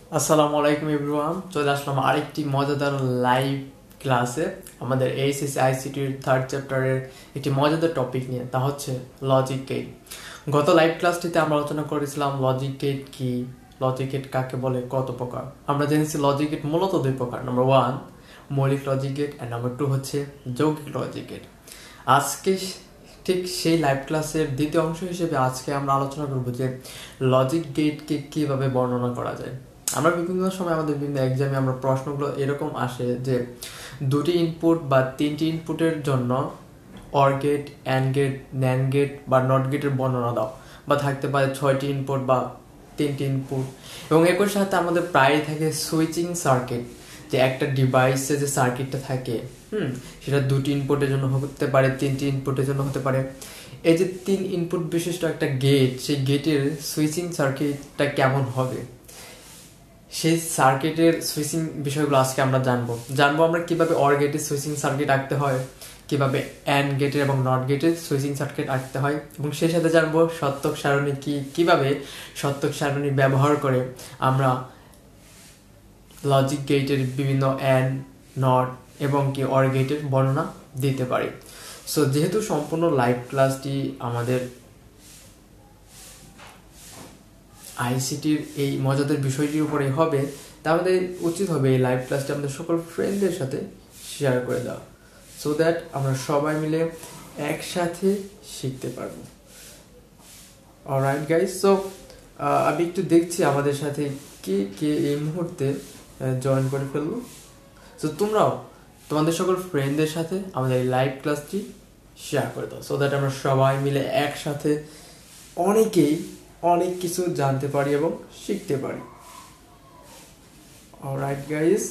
আসসালামু আলাইকুম এভরিওয়ান, চলে আসলাম আরেকটি মজাদার লাইভ ক্লাসে আমাদের এইচএসসি আইসিটির থার্ড চ্যাপ্টারের একটি মজাদার টপিক নিয়ে, তা হচ্ছে লজিক গেট। গত লাইভ ক্লাসটিতে আমরা আলোচনা করেছিলাম লজিক গেট কি, লজিক গেট কাকে বলে, কত প্রকার। আমরা জেনেছি লজিক গেট মূলত দুই প্রকার, নাম্বার 1 মৌলিক লজিক গেট অ্যান্ড নাম্বার 2 হচ্ছে যৌগিক লজিক গেট। আজকে ঠিক সেই লাইভ ক্লাসের দ্বিতীয় অংশ হিসেবে আজকে আমরা আলোচনা করব যে লজিক গেটকে কিভাবে বর্ণনা করা যায়। আমরা বিভিন্ন সময় আমাদের বিভিন্ন এক্সামে আমরা প্রশ্নগুলো এরকম আসে যে দুটি ইনপুট বা তিনটি ইনপুটের জন্য or gate, and gate, nand gate বা নট গেটের বর্ণনা দাও, বা থাকতে পারে 6টি ইনপুট বা 3টি ইনপুট। এবং একই সাথে আমাদের প্রায় থাকে সুইচিং সার্কিট, যে একটা ডিভাইসে যে সার্কিটটা থাকে সেটা দুটি ইনপুটের জন্য হতে পারে, 3টি ইনপুটের জন্য হতে পারে। এই যে 3 ইনপুট বিশিষ্ট একটা গেট, সেই গেটের সুইচিং সার্কিটটা কেমন হবে, সেই সার্কিটের সুইচিং বিষয়গুলো আজকে আমরা জানবো আমরা কিভাবে অর গেটের সুইচিং সার্কিট আঁকতে হয়, কিভাবে অ্যান্ড গেটের এবং নট গেটের সুইচিং সার্কিট আঁকতে হয়, এবং সেই সাথে জানবো সত্যক সারণী কি, কিভাবে সত্যক সারণী ব্যবহার করে আমরা লজিক গেটের বিভিন্ন অ্যান্ড, নট এবং কি অর গেটের বর্ণনা দিতে পারি। সো যেহেতু সম্পূর্ণ লাইভ ক্লাসটি আমাদের আইসিটির এই মজাদার বিষয়টির উপরে হবে, তা আমাদের উচিত হবে এই লাইভ ক্লাসটি আমাদের সকল ফ্রেন্ডদের সাথে শেয়ার করে দেওয়া, সো দ্যাট আমরা সবাই মিলে একসাথে শিখতে পারবো। অলরাইট গাইস, সো আমি একটু দেখছি আমাদের সাথে কে কে এই মুহূর্তে জয়েন করে ফেলবো। সো তোমরাও তোমাদের সকল ফ্রেন্ডদের সাথে আমাদের এই লাইভ ক্লাসটি শেয়ার করে দাও, সো দ্যাট আমরা সবাই মিলে একসাথে অনেক কিছু জানতে পারি এবং শিখতে পারি। Alright guys,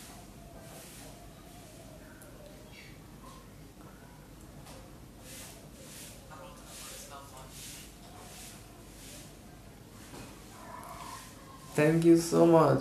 thank you so much.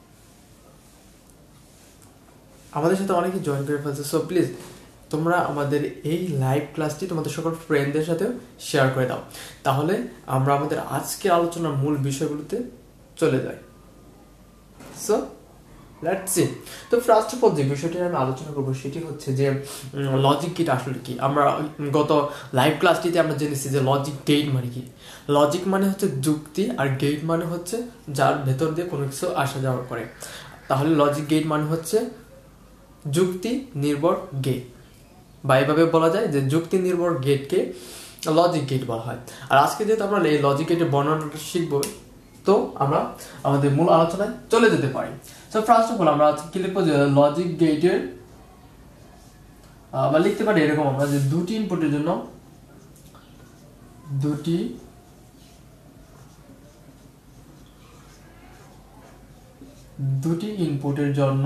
আমাদের সাথে অনেকে জয়েন করে ফেলছে, সো প্লিজ তোমরা আমাদের এই লাইভ ক্লাসটি তোমাদের সকল ফ্রেন্ডদের সাথে শেয়ার করে দাও, তাহলে আমরা আমাদের আজকের আলোচনার মূল বিষয়গুলোতে চলে যাই। So let's see. তো ফার্স্ট অফ অল যে বিষয়টি আমি আলোচনা করবো সেটি হচ্ছে যে লজিক গেট আসলে কি। আমরা গত লাইভ ক্লাসটিতে আমরা জেনেছি যে লজিক গেট মানে কি। লজিক মানে হচ্ছে যুক্তি, আর গেট মানে হচ্ছে যার ভেতর দিয়ে কোনো কিছু আসা যাওয়া করে। তাহলে লজিক গেট মানে হচ্ছে যুক্তি নির্ভর গেট, বা এভাবে বলা যায় যে যুক্তি নির্ভর গেটকে লজিক গেট বলা হয়। আর আজকে যেহেতু আমরা এই লজিক গেটের বর্ণনাটা শিখবো, তো আমরা আমাদের মূল আলোচনায় চলে যেতে পারি। সো ফার্স্ট অফ অল আমরা কি লিখবো যে লজিক গেটের, বা লিখতে পারি এরকম আমরা যে দুটি ইনপুটের জন্য দুটি ইনপুটের জন্য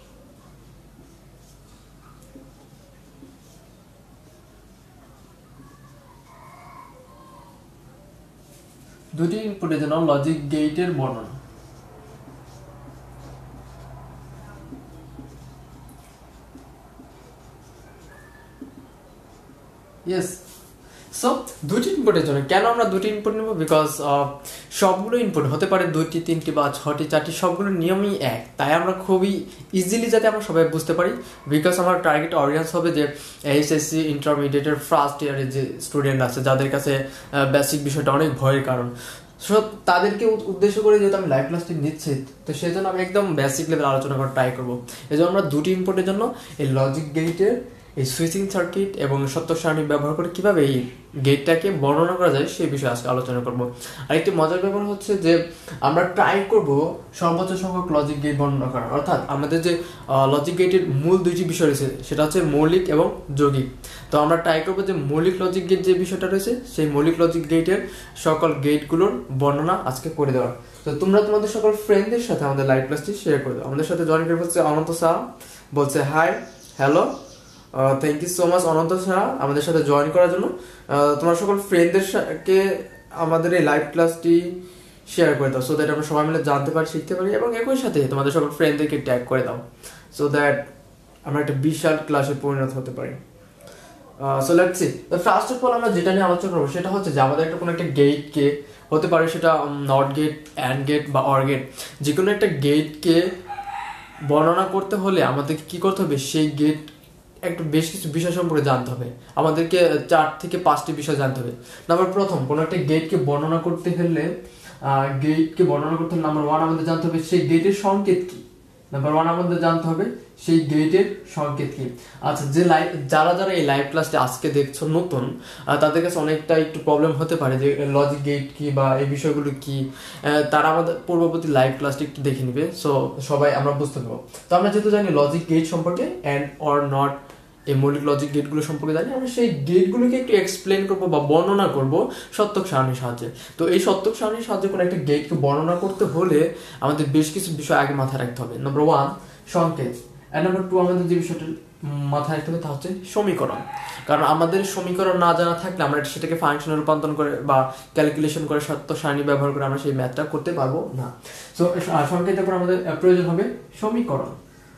লজিক গেটের বর্ণনা। ইয়েস, সো দুটি ইনপুটের জন্য কেন আমরা দুটি ইনপুট নেব, বিকজ সবগুলো ইনপুট হতে পারে 2টি 3টি বা 6টি 4টি, সবগুলোর নিয়মই এক। তাই আমরা খুবই ইজিলি যাতে আমরা সবাই বুঝতে পারি, বিকজ আমার টার্গেট অডিয়েন্স হবে যে এইচএসসি ইন্টারমিডিয়েটের ফার্স্ট ইয়ারের যে স্টুডেন্ট আছে, যাদের কাছে বেসিক বিষয়টা অনেক ভয়ের কারণ। সো তাদেরকে উদ্দেশ্য করে যেহেতু আমি লাইভ ক্লাসটি নিচ্ছি, তো সেই জন্য আমি একদম বেসিক লেভেল আলোচনা করার ট্রাই করবো। এই জন্য আমরা দুটি ইনপুটের জন্য এই লজিক গেটের এই সুইচিং সার্কিট এবং সত্য সারণী ব্যবহার করে কিভাবে এই গেটটাকে বর্ণনা করা যায় সেই বিষয়ে আজকে আলোচনা করব। আর একটি মজার ব্যাপার হচ্ছে যে আমরা ট্রাই করব সর্বোচ্চ সংখ্যক লজিক গেট বর্ণনা করার, অর্থাৎ আমাদের যে লজিক গেটের মূল দুইটি বিষয় রয়েছে সেটা হচ্ছে মৌলিক এবং যৌগিক। তো আমরা ট্রাই করবো যে মৌলিক লজিক গেট যে বিষয়টা রয়েছে সেই মৌলিক লজিক গেটের সকল গেটগুলোর বর্ণনা আজকে করে দেওয়ার। তো তোমরা তোমাদের সকল ফ্রেন্ডদের সাথে আমাদের লাইভ ক্লাসটি শেয়ার করে দাও। আমাদের সাথে জয়েন করে বলছে অনন্ত শাহ, বলছে hi, hello, thank you so much Ananta Shah আমাদের সাথে জয়েন করার জন্য। তোমার সকল ফ্রেন্ডদেরকে আমাদের এই লাইভ ক্লাসটি শেয়ার করে দাও, সো দ্যাট আমরা সবাই মিলে জানতে পারি, শিখতে পারি, এবং একই সাথে তোমাদের সকল ফ্রেন্ডদেরকে ট্যাগ করে দাও, সো দ্যাট আমরা একটা বিশাল ক্লাসে পরিণত হতে পারি। So let's see. First of all আমরা যেটা নিয়ে আলোচনা করবো সেটা হচ্ছে যে আমাদের একটা কোনো একটা গেটকে, হতে পারে সেটা নট গেট, অ্যান্ড গেট বা অর গেট, যে কোনো একটা গেটকে বর্ণনা করতে হলে আমাদেরকে কি করতে হবে, সেই গেট একটু বেশ কিছু বিষয় সম্পর্কে জানতে হবে। আমাদেরকে 4 থেকে 5টি বিষয় জানতে হবে। প্রথম, কোনো একটা গেটকে বর্ণনা করতে হলে নাম্বার 1 আমাদের জানতে হবে সেই গেটের সংকেত কি। আমাদের জানতে হবে সেই গেটের সংকেত কি। আচ্ছা, যারা এই লাইভ ক্লাসটা আজকে দেখছো নতুন, তাদের কাছে অনেকটা একটু প্রবলেম হতে পারে যে লজিক গেট কি বা এই বিষয়গুলো কি, তারা আমাদের পূর্ববর্তী লাইভ ক্লাসটি একটু দেখে নিবে, সো সবাই আমরা বুঝতে পারবো। তো আমরা যেহেতু জানি লজিক গেট সম্পর্কে, অ্যান্ড অর নট, এই মৌলিক লজিক গেটগুলো সম্পর্কে জানি, আমরা সেই গেটগুলোকে একটু এক্সপ্লেন করবো বা বর্ণনা করবো সত্যক সারণীর সাহায্যে। তো এই সত্যক সারণীর সাহায্যে কোনো একটা গেটকে বর্ণনা করতে হলে আমাদের বেশ কিছু বিষয় আগে মাথায় রাখতে হবে। নাম্বার 1 সংকেত, আর নাম্বার 2 আমাদের যে বিষয়টা মাথায় রাখতে হবে তা হচ্ছে সমীকরণ। কারণ আমাদের সমীকরণ না জানা থাকলে আমরা সেটাকে ফাংশনে রূপান্তর করে বা ক্যালকুলেশন করে সত্য সারণী ব্যবহার করে আমরা সেই ম্যাথটা করতে পারবো না। সো সংকেতের পর আমাদের প্রয়োজন হবে সমীকরণ।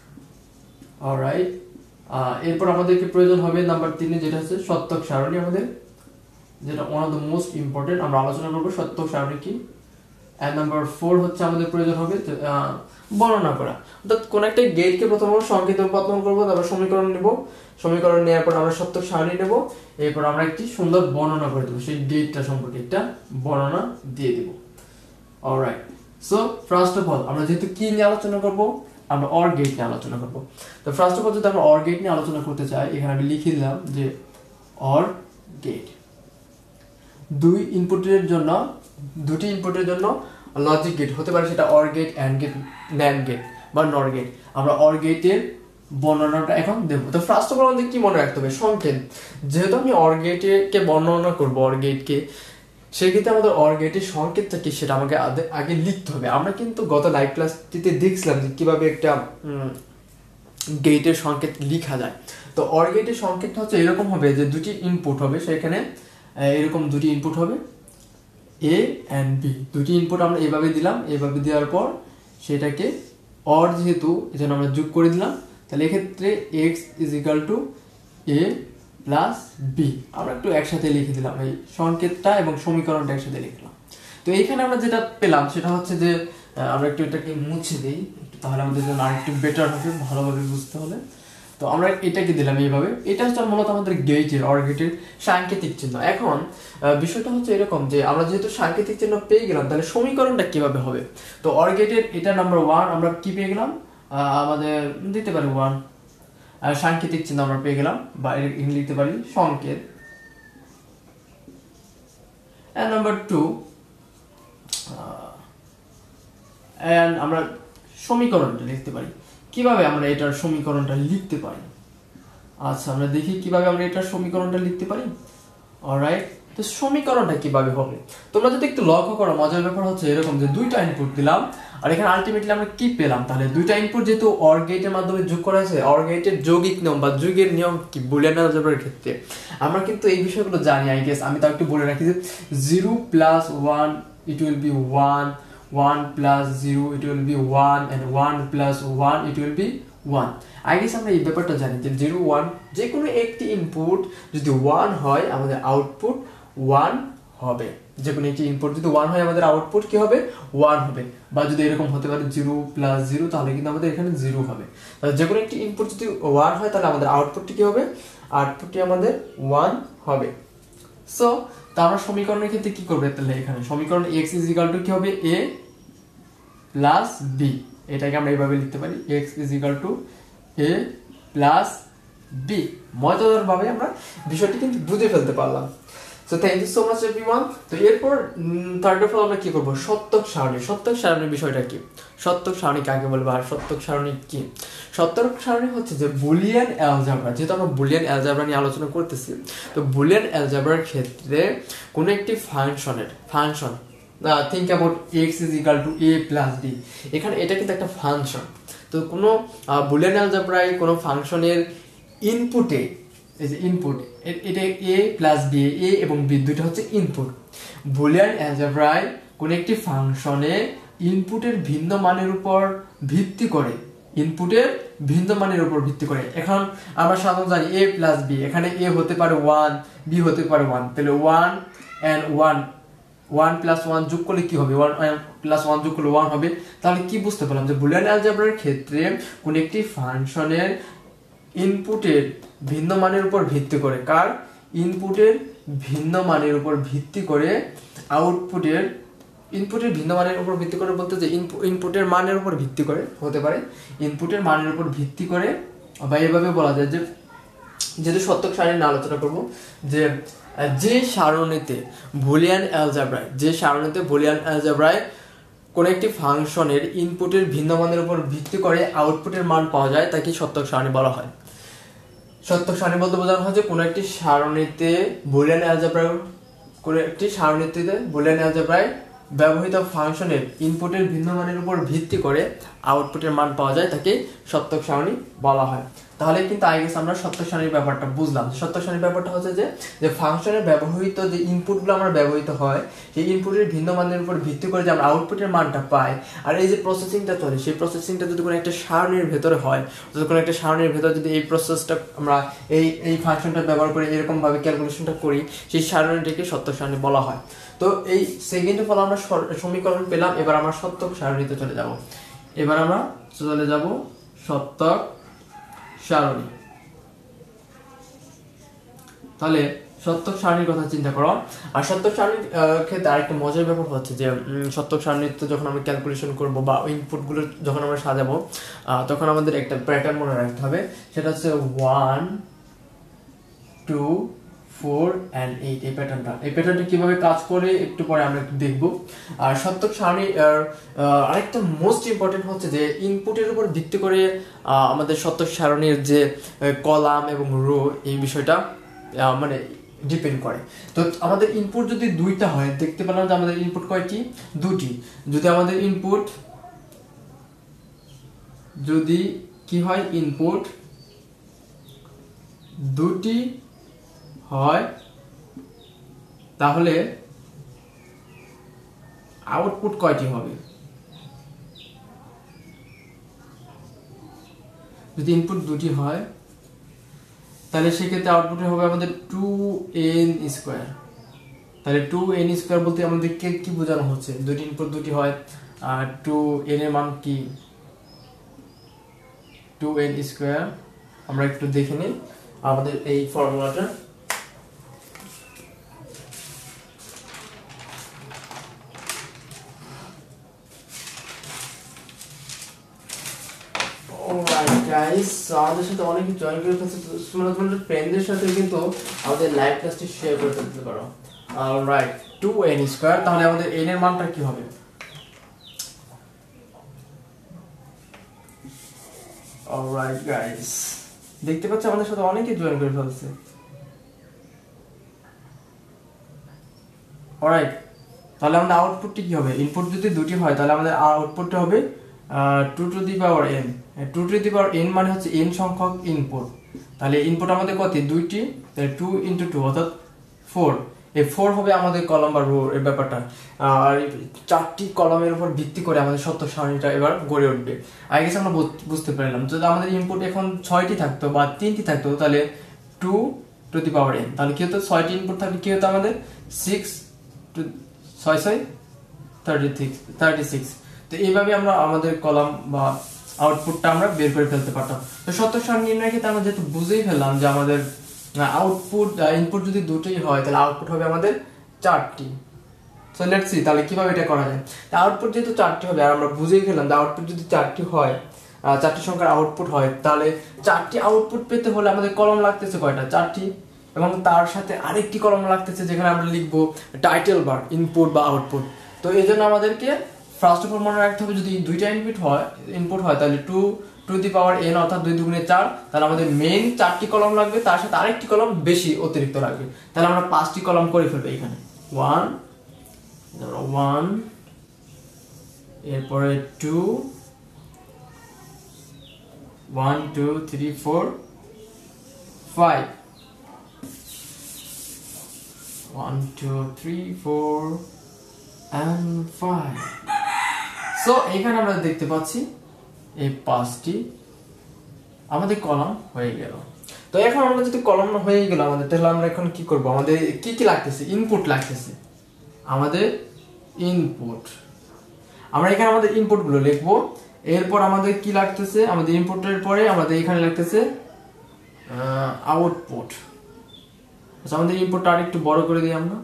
অলরাইট, এরপর আমাদেরকে প্রয়োজন হবে নাম্বার 3 যেটা হচ্ছে সত্যক সারণী, আমাদের যেটা one of the most important, আমরা আলোচনা করবো সত্যক সারণী কি। এন্ড নাম্বার 4 হচ্ছে আমাদের প্রয়োজন হবে বর্ণনা করা। অর্থাৎ কোন একটা গেটকে প্রথমে সংকেত রূপান্তর করবো, তারপর সমীকরণ নেব, সমীকরণ নেওয়ার পর আমরা সত্যক সারণী নেব, এরপর আমরা একটি সুন্দর বর্ণনা করে দেবো, সেই গেটটা সম্পর্কে একটা বর্ণনা দিয়ে দেব। Alright, so first of all আমরা যেহেতু কি নিয়ে আলোচনা করবো, আমরা অর গেট নিয়ে আলোচনা করবো। তো ফার্স্ট অফ অল যদি আমরা অর গেট নিয়ে আলোচনা করতে চাই, এখানে আমি লিখে দিলাম যে অর গেট, দুটি ইনপুটের জন্য লজিক গেট হতে পারে, সেটা or gate, and gate, nand gate বা নর গেট। আমরা অর গেটের বর্ণনাটা এখন দেবো। তো ফার্স্ট অফ অল আমাদের কি মনে রাখতে হবে, সংকেত। যেহেতু আমি অর গেটকে বর্ণনা করবো, অর গেটকে, সেক্ষেত্রে আমাদের অর গেটের সংকেতটা কি সেটা আমাকে আগে লিখতে হবে। আমরা কিন্তু গত লাইভ ক্লাসটিতে দেখছিলাম যে কিভাবে একটা গেটের সংকেত লিখা যায়। তো অর গেটের সংকেতটা হচ্ছে এরকম হবে যে দুটি ইনপুট হবে, সেখানে এরকম দুটি ইনপুট হবে এ অ্যান্ড বি। দুটি ইনপুট আমরা এভাবে দিলাম, এভাবে দেওয়ার পর সেটাকে অর যেহেতু এজন্য আমরা যোগ করে দিলাম, তাহলে এক্ষেত্রে X is equal to A plus B আমরা একটু একসাথে লিখে দিলাম, এই সংকেতটা এবং সমীকরণটা একসাথে লিখলাম। তো এইখানে আমরা যেটা পেলাম সেটা হচ্ছে যে আমরা একটু এটাকে মুছে দিই, তাহলে আমাদের জন্য আরেকটু বেটার হবে ভালোভাবে বুঝতে হলে। তো আমরা এটাকে দিলাম এইভাবে, এটা হচ্ছে মূলত আমাদের গেটের অর গেটের সাংকেতিক চিহ্ন। এখন বিষয়টা হচ্ছে এরকম যে আমরা যেহেতু সাংকেতিক চিহ্ন পেয়ে গেলাম, তাহলে সমীকরণটা কিভাবে হবে। তো অর গেটের এটা নাম্বার 1 আমরা কি পেয়ে গেলাম, আমাদের দিতে পারি 1, সাংকেতিক চিহ্ন আমরা পেয়ে গেলাম, বা লিখতে পারি সংকেত। এন্ড নাম্বার 2 এন্ড আমরা সমীকরণটা লিখতে পারি। কিভাবে আমরা এটার সমীকরণটা লিখতে পারি, আচ্ছা আমরা দেখি কিভাবে আমরা এটার সমীকরণটা লিখতে পারি। অলরাইট, তো সমীকরণটা কিভাবে হবে তোমরা যদি একটু লক্ষ্য করো, মজার ব্যাপার হচ্ছে এরকম যে দুইটা ইনপুট দিলাম, আর এখানে আলটিমেটলি আমরা কি পেলাম, তাহলে দুইটা ইনপুট যেহেতু অর গেটের মাধ্যমে যোগ করা হয়েছে, অর গেটের যৌগিক নিয়ম বা যুগের নিয়ম কি বুলিয়ান অ্যালজেব্রার ক্ষেত্রে আমরা কিন্তু এই বিষয়গুলো জানি। আই গেস আমি তাও একটু বলে রাখি যে 0 + 1 it will be 1, 1 + 0 it will be 1, and 1 + 1 it will be 1। I guess আমরা এই ব্যাপারটা জানি যে 0, 1 যে কোনো একটি ইনপুট যদি 1 হয় আমাদের আউটপুট 1 হবে। যে কোনো একটি ইনপুট যদি 1 হয় আমাদের আউটপুট কি হবে, 1 হবে। বা যদি এরকম হতে পারে 0 + 0, তাহলে কিন্তু আমাদের এখানে 0 হবে। তাহলে যে কোনো একটি ইনপুট যদি 1 হয় তাহলে আমাদের আউটপুটটি কি হবে, আউটপুটটি আমাদের 1 হবে। সো তা আমরা সমীকরণের ক্ষেত্রে কি করবে, তাহলে এখানে সমীকরণ x = কি হবে, a + b। এটাকে আমরা এইভাবে লিখতে পারি, x = a + b। মজাদার ভাবে আমরা বিষয়টি কিন্তু বুঝে ফেলতে পারলাম। So thank you so much everyone. তো এরপর থার্ড অফ অল আমরা কি করব, সত্যক সারণী। সত্যক সারণীর বিষয়টা কি, সত্যক সারণী কাকে বলবো আর সত্যক সারণী কি। সত্যক সারণী হচ্ছে যে বুলিয়ান অ্যালজেব্রা, যেহেতু আমরা বুলিয়ান অ্যালজেব্রা নিয়ে আলোচনা করতেছি, তো বুলিয়ান অ্যালজেব্রার ক্ষেত্রে কোনো একটি function think about x = a + b, এখানে এটা কিন্তু একটা ফাংশন। তো কোনো বুলিয়ান অ্যালজেব্রায় কোনো ফাংশনের ইনপুটে, এই যে ইনপুট, এটা a + b, a এবং b দুটো হচ্ছে ইনপুট। বুলিয়ান অ্যালজেব্রায় কোন একটি ফাংশনে ইনপুটের ভিন্ন মানের উপর ভিত্তি করে, এখন আমরা সাধারণত জানি a + b, এখানে a হতে পারে 1, b হতে পারে 1, তাহলে 1 and 1 1 প্লাস 1 যোগ করলে কি হবে, 1 প্লাস 1 যোগ করলে 1 হবে। তাহলে কি বুঝতে পারলাম যে বুলিয়ান অ্যালজেব্রার ক্ষেত্রে কোন একটি ফাংশনের ইনপুটের ভিন্ন মানের উপর ভিত্তি করে, কার ইনপুটের ভিন্ন মানের উপর ভিত্তি করে আউটপুটের ইনপুটের ভিন্ন মানের উপর ভিত্তি করে বলতে যে ইনপুটের মানের উপর ভিত্তি করে হতে পারে, ইনপুটের মানের উপর ভিত্তি করে, বা এভাবে বলা যায় যে যেহেতু সত্যক সারণী নিয়ে আলোচনা করব, যে সারণীতে বুলিয়ান অ্যালজেব্রায় কোন একটি ফাংশনের ইনপুটের ভিন্ন মানের উপর ভিত্তি করে আউটপুটের মান পাওয়া যায় তাকে সত্যক সারণী বলা হয়। সত্যক সারণী বলতে বোঝানো হয় যে কোন একটি সারণীতে বুলিয়ান অ্যালজেব্রায় ব্যবহৃত ফাংশনের ইনপুটের ভিন্ন মানের উপর ভিত্তি করে আউটপুটের মান পাওয়া যায় তাকে সত্যক সারণী বলা হয়। তাহলে কিন্তু আগে আমরা সত্যক সারণীর ব্যাপারটা বুঝলাম। সত্যক সারণীর ব্যাপারটা হচ্ছে যে ফাংশনের ব্যবহৃত যে ইনপুটগুলো আমরা ব্যবহৃত হয় সেই ইনপুটের ভিন্ন মানের উপর ভিত্তি করে যে আমরা আউটপুটের মানটা পাই, আর এই যে প্রসেসিংটা চলে সেই প্রসেসিংটা যদি কোনো একটা সারণীর ভেতরে হয়, যদি কোনো একটা সারণীর ভেতরে যদি এই প্রসেসটা আমরা এই ফাংশনটা ব্যবহার করে এরকম ভাবে ক্যালকুলেশনটা করি, সেই সারণীটাকে সত্যক সারণী বলা হয়। তো এই সেকেন্ড ফল আমরা সমীকরণ পেলাম। এবার আমরা সত্যক সারণীতে চলে যাব। সত্যক সারণী। তাহলে সত্যক সারণীর কথা চিন্তা করো। আর সত্যক সারণীর ক্ষেত্রে আরেকটা মজার ব্যাপার হচ্ছে যে সত্যক সারণীতে যখন আমরা ক্যালকুলেশন করব বা ইনপুটগুলো যখন আমরা সাজাবো তখন আমাদের একটা প্যাটার্ন মনে রাখতে হবে, সেটা হচ্ছে 1 2 4 and 8। এই প্যাটার্নটা কিভাবে কাজ করে একটু পরে আমরা একটু দেখব। আর সত্যক সারণী আরেকটা মোস্ট ইম্পর্টেন্ট হচ্ছে যে ইনপুটের উপর ভিত্তি করে আমাদের সত্যক সারণীর যে কলাম এবং রো এই বিষয়টা মানে ডিপেন্ড করে। তো আমাদের ইনপুট যদি দুইটা হয়, দেখতে পেলাম যে আমাদের ইনপুট কয়টি, দুটি। যদি আমাদের ইনপুট ইনপুট দুটি হয় তাহলে আউটপুট কয়টি হবে? যদি ইনপুট দুটি হয় তাহলে সেক্ষেত্রে আউটপুট হবে আমাদের 2n²। তাহলে 2n² বলতে আমাদের কি বোঝানো হচ্ছে? দুটি ইনপুট দুটি হয়, আর 2n এর মান কি 2n²। আমরা একটু দেখে নিই আমাদের এই ফর্মুলাটা। আমাদের সাথে অনেকে জয়েন করে ফেলছে, তোমরা তোমাদের ফ্রেন্ডদের সাথে কিন্তু আমাদের লাইভ ক্লাসটি শেয়ার করে ফেলতে পারো। Alright, 2n²। তাহলে আমাদের n এর মানটা কি হবে? অলরাইট গাইস, দেখতে পাচ্ছ আমাদের সাথে অনেকে জয়েন করে ফেলছে। অলরাইট, তাহলে আমাদের আউটপুটটি কি হবে? ইনপুট যদি দুটি হয় তাহলে আমাদের আউটপুটটা হবে 2 to the power n। 2 to the power n মানে হচ্ছে n সংখ্যক ইনপুট। তাহলে ইনপুট আমাদের কত? দুইটি, তাহলে 2 × 2 অর্থাৎ 4। এই 4 হবে আমাদের কলাম বা রো এর ব্যাপারটা। আর চারটি কলামের উপর ভিত্তি করে আমাদের সত্যক সারণীটা এবার গড়ে উঠবে। আই গেস আমরা বুঝতে পারলাম। যদি আমাদের ইনপুট এখন 6টি থাকতো বা 3টি থাকতো তাহলে 2 টু দি পাওয়ার n, তাহলে কি হতো? 6টি ইনপুট থাকলে কি হতো আমাদের? 6 36। তো এইভাবে আমরা আমাদের কলাম বা আউটপুটটা আমরা বের করে ফেলতে পারতাম। তো সত্যক সারণী নির্ণয়ের ক্ষেত্রে আমরা যেহেতু বুঝেই ফেললাম যে আমাদের ইনপুট যদি দুটোই হয় তাহলে আউটপুট হবে আমাদের 4টি। সো লেটস সি তাহলে কিভাবে এটা করা যায়। আউটপুট যেহেতু 4টি হবে, আর আমরা বুঝেই ফেললাম যে আউটপুট যদি 4টি হয়, 4টি সংখ্যার আউটপুট হয়, তাহলে 4টি আউটপুট পেতে হলে আমাদের কলম লাগতেছে কয়টা? 4টি। এবং তার সাথে আরেকটি কলম লাগতেছে যেখানে আমরা লিখবো টাইটেল বার, ইনপুট বা আউটপুট। তো এই জন্য আমাদেরকে ফার্স্ট অফ অল মনে রাখতে হবে যদি দুইটা ইনপুট হয় তাহলে 2 টু দি পাওয়ার n অর্থাৎ 2 দুগুণে 4। তাহলে আমাদের মেইন 4টি কলম লাগবে, তার সাথে আরেকটি কলম বেশি অতিরিক্ত লাগবে। তাহলে আমরা 5টি কলম করে ফেলবো এখানে। 1, এরপরে 2, 1 2 3 4 5, 1 2 3 4 and 5। সো এখানে আমরা দেখতে পাচ্ছি এই 5টি আমাদের কলাম হয়ে গেল। তো এখন আমরা যদি কলাম হয়ে গেল আমাদের, তাহলে আমরা এখন কি করব? আমাদের কি লাগতেছে? ইনপুট লাগতেছে। আমাদের ইনপুট। আমরা এখানে আমাদের ইনপুটগুলো লিখবো। এরপর আমাদের কি লাগতেছে, আমাদের ইনপুটের পরে আমাদের এখানে লাগতেছে আউটপুট। আচ্ছা, আমাদের ইনপুটটা আর একটু বড় করে দিই আমরা,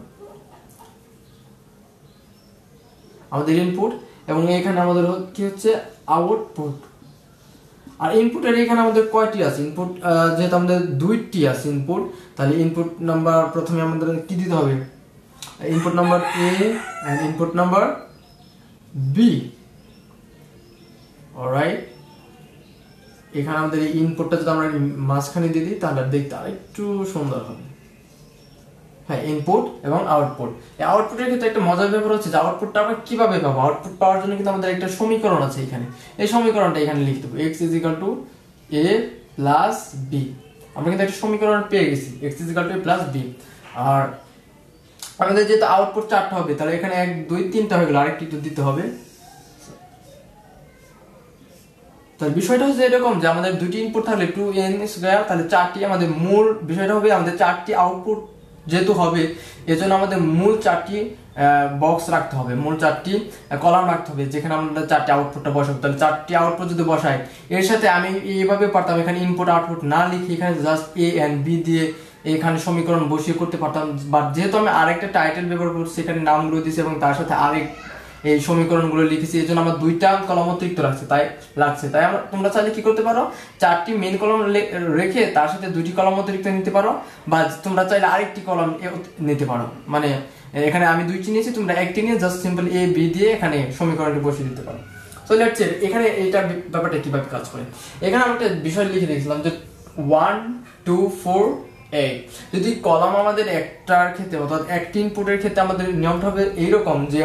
আমাদের ইনপুট, এবং এখানে আমাদের কি হচ্ছে আউটপুট। আর ইনপুটের এখানে আমাদের কয়টি আছে ইনপুট, যেহেতু আমাদের দুইটি আছে ইনপুট, তাহলে ইনপুট নাম্বার প্রথমে আমাদের কি দিতে হবে, input number A and input number B. Alright, এখানে আমাদের এই ইনপুটটা যদি আমরা মাঝখানে দিয়ে দিই তাহলে দেখতে আরেকটু সুন্দর হবে। হ্যাঁ, ইনপুট এবং আউটপুট। এই আউটপুটের ক্ষেত্রে একটা মজার ব্যাপার হচ্ছে যে আউটপুটটা আমরা কিভাবে পাবো। আউটপুট পাওয়ার জন্য কিন্তু আমাদের একটা সমীকরণ আছে এখানে, এই সমীকরণটা এখানে লিখতে হবে, x = a + b। আমরা কিন্তু একটা সমীকরণ পেয়ে গেছি, x = a + b। আর আমাদের যেহেতু আউটপুট 4টা হবে, তাহলে এখানে 1 2 3টা হয়ে গেল, আরেকটি একটু দিতে হবে। তাহলে বিষয়টা হচ্ছে এরকম যে আমাদের দুটি ইনপুট থাকলে 2n², তাহলে 4টি আমাদের মূল বিষয়টা হবে, আমাদের 4টি আউটপুট যেহেতু হবে এজন্য আমাদের মূল 4টি বক্স রাখতে হবে, মূল 4টি কলাম রাখতে হবে, যেখানে আমরা 4টি আউটপুটটা বসাবো। তাহলে 4টি আউটপুট যদি বসাই, এর সাথে আমি এইভাবে পারতাম এখানে ইনপুট আউটপুট না লিখে এখানে জাস্ট a and b দিয়ে এখানে সমীকরণ বসিয়ে করতে পারতাম। বাট যেহেতু আমি আরেকটা টাইটেল ব্যবহার করছি, এখানে নামগুলো দিয়েছি এবং তার সাথে আরেক এই সমীকরণগুলো লিখেছি, এই জন্য আমার 2টা কলাম অতিরিক্ত তাই আমরা তোমরা চাইলে কি করতে পারো, 4টি মেইন কলাম রেখে তার সাথে 2টি কলাম অতিরিক্ত নিতে পারো, বা তোমরা চাইলে আরেকটি কলাম নিতে পারো। মানে এখানে আমি 2টি নিয়েছি, তোমরা একটি নিয়ে জাস্ট সিম্পল a b দিয়ে এখানে সমীকরণটি বসিয়ে দিতে পারো। সো লেটস সে এখানে এইটা ব্যাপারটা কিভাবে কাজ করে। এখানে আমরা একটা বিষয় লিখে রেখেছিলাম যে 1 2 4 8। যদি কলাম আমাদের একটার ক্ষেত্রে অর্থাৎ একটি ইনপুটের ক্ষেত্রে আমাদের নিয়মটা হবে এইরকম যে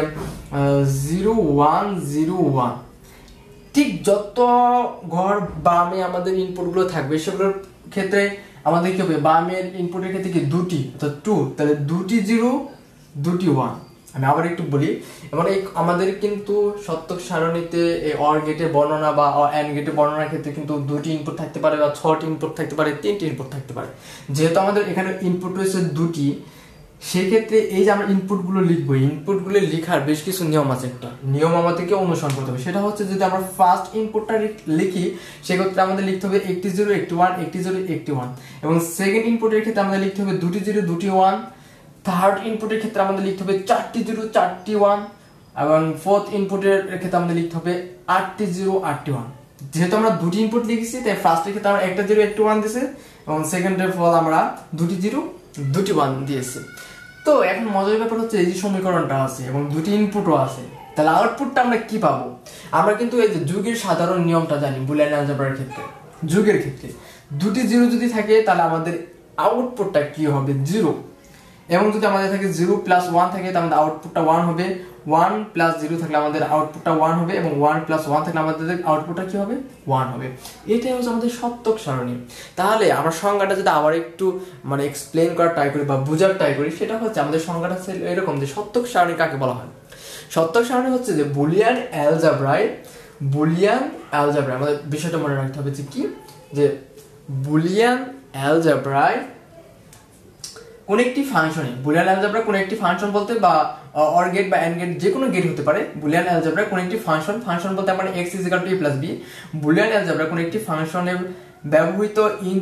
0 1 0 1। ঠিক যত ঘর বামে আমাদের ইনপুটগুলো থাকবে সেগুলোর ক্ষেত্রে আমাদের কি হবে, বামের ইনপুটের ক্ষেত্রে কি 2টি অর্থাৎ 2, তাহলে 2টি 0 2টি 1। আমি আবার একটু বলি, এবং এই আমাদের কিন্তু সত্যক সারণীতে এই অর গেটের বর্ণনা বা এন্ড গেটের বর্ণনার ক্ষেত্রে কিন্তু 2টি ইনপুট থাকতে পারে, বা 6টি ইনপুট থাকতে পারে, 3টি ইনপুট থাকতে পারে। যেহেতু আমাদের এখানে ইনপুট রয়েছে 2টি, সেক্ষেত্রে এই যে আমরা ইনপুটগুলো লিখবো, ইনপুটগুলো লেখার বেশ কিছু নিয়ম আছে। একটা নিয়ম আমাদেরকে অনুসরণ করতে হবে, সেটা হচ্ছে যদি আমরা ফার্স্ট ইনপুটটা লিখি সেক্ষেত্রে আমাদের লিখতে হবে একটি 0 একটি 1 একটি 0 একটি 1, এবং সেকেন্ড ইনপুটের ক্ষেত্রে আমাদের লিখতে হবে 2টি 0 2টি 1। থার্ড ইনপুটের ক্ষেত্রে আমাদের লিখতে হবে 4টি 0 4টি 1, এবং ফোর্থ ইনপুটের ক্ষেত্রে আমাদের লিখতে হবে 8টি 0 8টি 1। যেহেতু আমরা 2টি ইনপুট লিখেছি তাই ফার্স্টের ক্ষেত্রে আমরা একটা 0 একটি 1 দিয়েছি, এবং সেকেন্ডের ফল আমরা 2টি 0 2টি 1 দিয়েছি। তো এখন মজার ব্যাপার হচ্ছে এই যে সমীকরণটা আছে এবং 2টি ইনপুটও আছে, তাহলে আউটপুটটা আমরা কি পাবো। আমরা কিন্তু এই যে যুগের সাধারণ নিয়মটা জানি বুলিয়ান অ্যালজেব্রার ক্ষেত্রে। যুগের ক্ষেত্রে 2টি 0 যদি থাকে তাহলে আমাদের আউটপুটটা কি হবে 0, এবং যদি আমাদের থাকে 0 + 1 থাকে তাহলে আমাদের আউটপুটটা 1 হবে, 1 + 0 থাকলে আমাদের আউটপুটটা 1 হবে, এবং 1 + 1 থাকলে আমাদের আউটপুটটা কি হবে 1 হবে। এটাই হচ্ছে আমাদের সত্যক সারণী। তাহলে আমরা সংজ্ঞাটা যদি আবার একটু মানে এক্সপ্লেইন করার ট্রাই করি বা বোঝার ট্রাই করি, সেটা হচ্ছে আমাদের সংজ্ঞাটা হচ্ছে এরকম যে সত্যক সারণী কাকে বলা হয়। সত্যক সারণী হচ্ছে যে বুলিয়ান অ্যালজেব্রায় আমাদের বিষয়টা মনে রাখতে হবে যে কি, যে বুলিয়ান অ্যালজেব্রায় কোন একটি ফাংশনে, বুলিয়ান অ্যালজেব্রা কোন একটি ফাংশন বলতে বা অর গেট বা এন্ড গেট যে কোনো গেট হতে পারে, বুলিয়ান অ্যালজেব্রা কোন একটি ফাংশন বলতে মানে x = a + b। Boolean algebra কোন একটি ফাংশনের ব্যবহৃত